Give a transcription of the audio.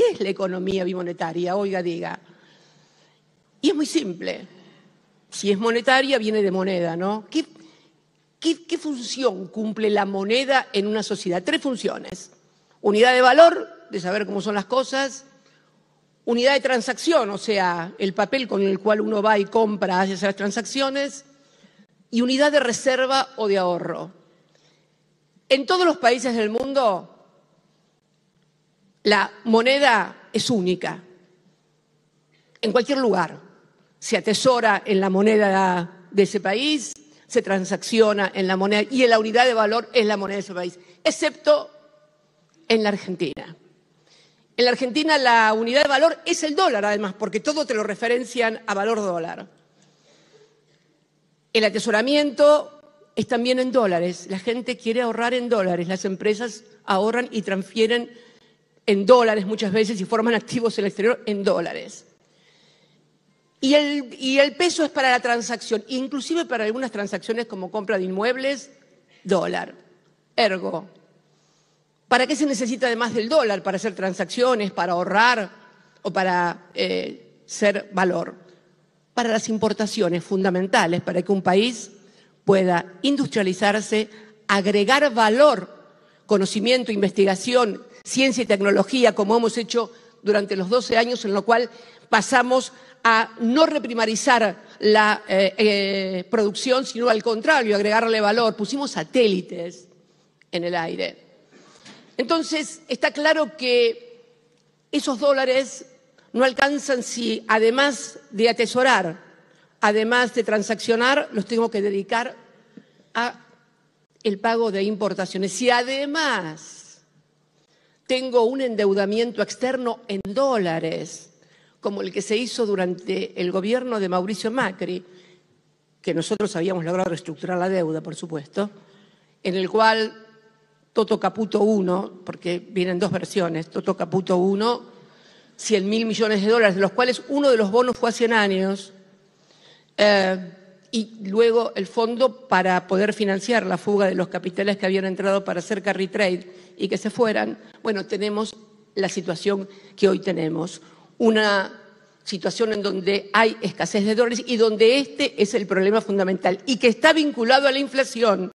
¿qué es la economía bimonetaria? Oiga, diga. Y es muy simple. Si es monetaria, viene de moneda, ¿no? ¿Qué función cumple la moneda en una sociedad? 3 funciones. Unidad de valor, de saber cómo son las cosas. Unidad de transacción, o sea, el papel con el cual uno va y compra, hace esas transacciones. Y unidad de reserva o de ahorro. En todos los países del mundo, la moneda es única. En cualquier lugar. Se atesora en la moneda de ese país, se transacciona en la moneda y en la unidad de valor es la moneda de ese país, excepto en la Argentina. En la Argentina la unidad de valor es el dólar, además, porque todo te lo referencian a valor dólar. El atesoramiento es también en dólares. La gente quiere ahorrar en dólares. Las empresas ahorran y transfieren en dólares muchas veces y forman activos en el exterior en dólares. Y el peso es para la transacción, inclusive para algunas transacciones como compra de inmuebles, dólar. Ergo, ¿para qué se necesita además del dólar? Para hacer transacciones, para ahorrar o para ser valor. Para las importaciones fundamentales, para que un país pueda industrializarse, agregar valor, conocimiento, investigación, ciencia y tecnología, como hemos hecho durante los 12 años, en lo cual pasamos a no reprimarizar la producción, sino al contrario, agregarle valor. Pusimos satélites en el aire. Entonces, está claro que esos dólares no alcanzan si, además de atesorar, además de transaccionar, los tengo que dedicar a el pago de importaciones. Si además tengo un endeudamiento externo en dólares, como el que se hizo durante el gobierno de Mauricio Macri, que nosotros habíamos logrado reestructurar la deuda, por supuesto, en el cual Toto Caputo 1, porque vienen 2 versiones, Toto Caputo 1, 100.000 millones de dólares, de los cuales uno de los bonos fue a 100 años, y luego el fondo para poder financiar la fuga de los capitales que habían entrado para hacer carry trade y que se fueran. Bueno, tenemos la situación que hoy tenemos. Una situación en donde hay escasez de dólares y donde este es el problema fundamental y que está vinculado a la inflación.